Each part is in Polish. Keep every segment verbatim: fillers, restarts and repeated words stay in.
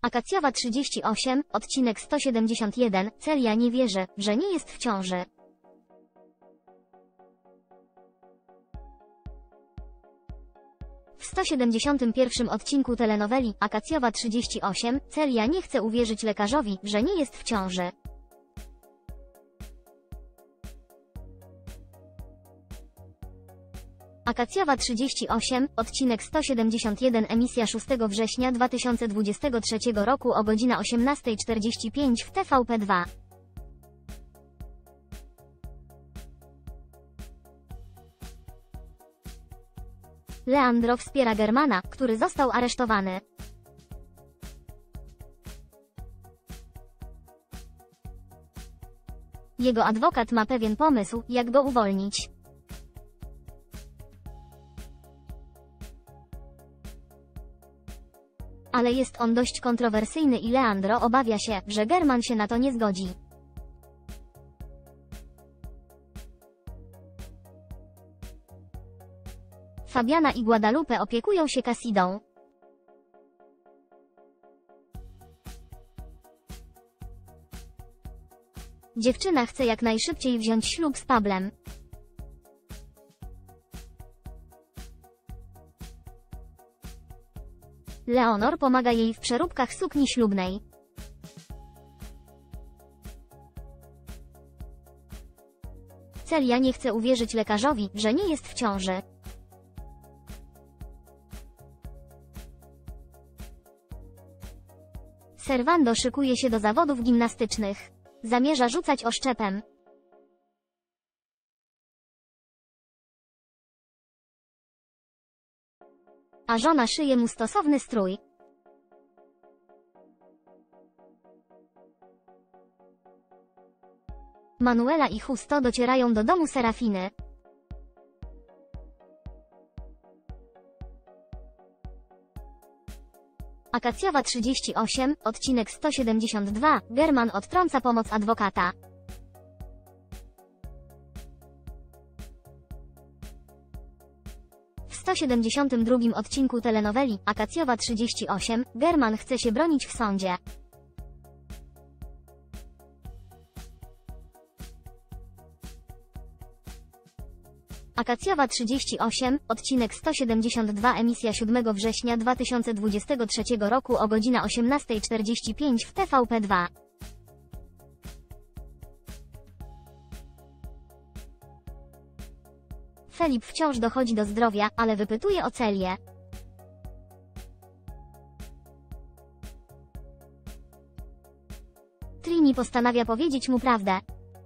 Akacjowa trzydzieści osiem, odcinek sto siedemdziesiąt jeden, Celia nie wierzy, że nie jest w ciąży. W sto siedemdziesiątym pierwszym odcinku telenoweli Akacjowa trzydzieści osiem, Celia nie chce uwierzyć lekarzowi, że nie jest w ciąży. Akacjowa trzydzieści osiem, odcinek sto siedemdziesiąt jeden, emisja szóstego września dwa tysiące dwudziestego trzeciego roku o godzina osiemnasta czterdzieści pięć w T V P dwa. Leandro wspiera Germana, który został aresztowany. Jego adwokat ma pewien pomysł, jak go uwolnić. Ale jest on dość kontrowersyjny i Leandro obawia się, że German się na to nie zgodzi. Fabiana i Guadalupe opiekują się Casidą. Dziewczyna chce jak najszybciej wziąć ślub z Pablem. Leonor pomaga jej w przeróbkach sukni ślubnej. Celia nie chce uwierzyć lekarzowi, że nie jest w ciąży. Servando szykuje się do zawodów gimnastycznych. Zamierza rzucać oszczepem. A żona szyje mu stosowny strój. Manuela i Justo docierają do domu Serafiny. Akacjowa trzydzieści osiem, odcinek sto siedemdziesiąt dwa, German odtrąca pomoc adwokata. W sto siedemdziesiątym drugim odcinku telenoweli Akacjowa trzydzieści osiem, German chce się bronić w sądzie. Akacjowa trzydzieści osiem, odcinek sto siedemdziesiąt dwa, emisja siódmego września dwa tysiące dwudziestego trzeciego roku o godzina osiemnasta czterdzieści pięć w T V P dwa. Filip wciąż dochodzi do zdrowia, ale wypytuje o Celię. Trini postanawia powiedzieć mu prawdę.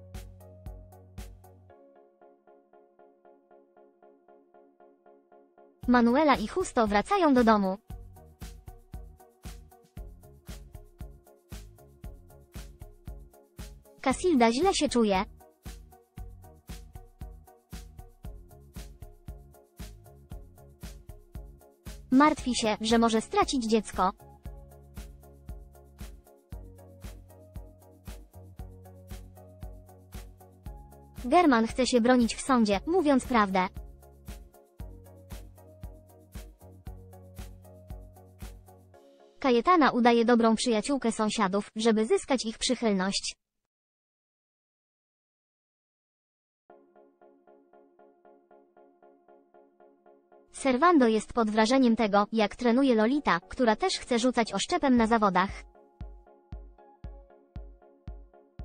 Manuela i Justo wracają do domu. Casilda źle się czuje. Martwi się, że może stracić dziecko. German chce się bronić w sądzie, mówiąc prawdę. Cayetana udaje dobrą przyjaciółkę sąsiadów, żeby zyskać ich przychylność. Servando jest pod wrażeniem tego, jak trenuje Lolita, która też chce rzucać oszczepem na zawodach.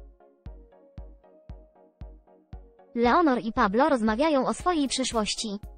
Leonor i Pablo rozmawiają o swojej przyszłości.